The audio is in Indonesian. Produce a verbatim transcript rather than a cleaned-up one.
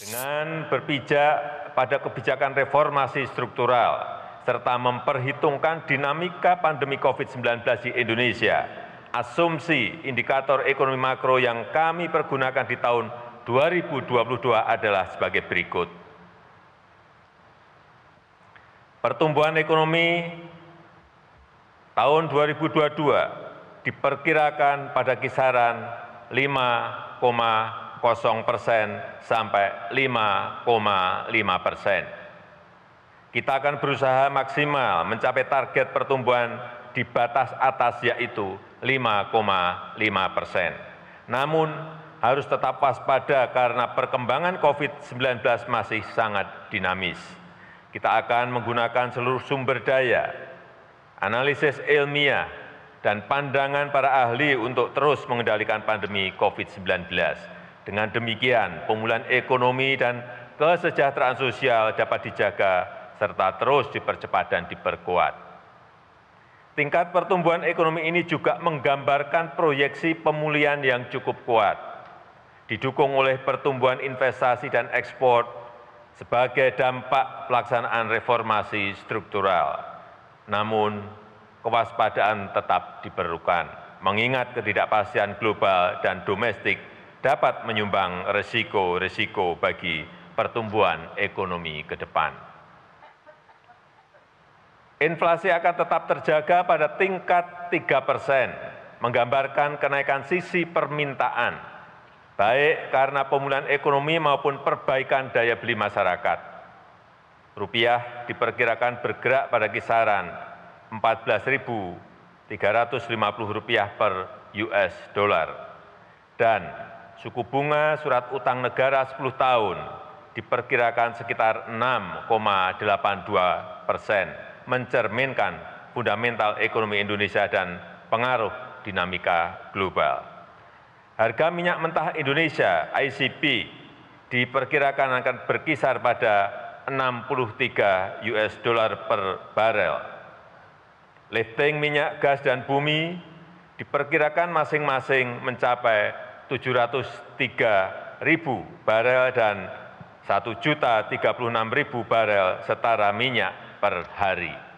Dengan berpijak pada kebijakan reformasi struktural serta memperhitungkan dinamika pandemi COVID sembilan belas di Indonesia, asumsi indikator ekonomi makro yang kami pergunakan di tahun dua ribu dua puluh dua adalah sebagai berikut. Pertumbuhan ekonomi tahun dua ribu dua puluh dua diperkirakan pada kisaran lima koma nol persen sampai lima koma lima persen. Kita akan berusaha maksimal mencapai target pertumbuhan di batas atas yaitu lima koma lima persen. Namun harus tetap waspada karena perkembangan COVID sembilan belas masih sangat dinamis. Kita akan menggunakan seluruh sumber daya, analisis ilmiah, dan pandangan para ahli untuk terus mengendalikan pandemi COVID sembilan belas. Dengan demikian, pemulihan ekonomi dan kesejahteraan sosial dapat dijaga serta terus dipercepat dan diperkuat. Tingkat pertumbuhan ekonomi ini juga menggambarkan proyeksi pemulihan yang cukup kuat, didukung oleh pertumbuhan investasi dan ekspor sebagai dampak pelaksanaan reformasi struktural. Namun, kewaspadaan tetap diperlukan, mengingat ketidakpastian global dan domestik dapat menyumbang risiko-risiko bagi pertumbuhan ekonomi ke depan. Inflasi akan tetap terjaga pada tingkat tiga persen, menggambarkan kenaikan sisi permintaan, baik karena pemulihan ekonomi maupun perbaikan daya beli masyarakat. Rupiah diperkirakan bergerak pada kisaran empat belas ribu tiga ratus lima puluh rupiah per U S dollar. Dan suku bunga surat utang negara sepuluh tahun diperkirakan sekitar enam koma delapan dua persen, mencerminkan fundamental ekonomi Indonesia dan pengaruh dinamika global. Harga minyak mentah Indonesia I C P diperkirakan akan berkisar pada enam puluh tiga U S dollar per barel. Lifting minyak, gas, dan bumi diperkirakan masing-masing mencapai tujuh ratus tiga ribu barel dan satu juta tiga puluh enam ribu barel setara minyak per hari.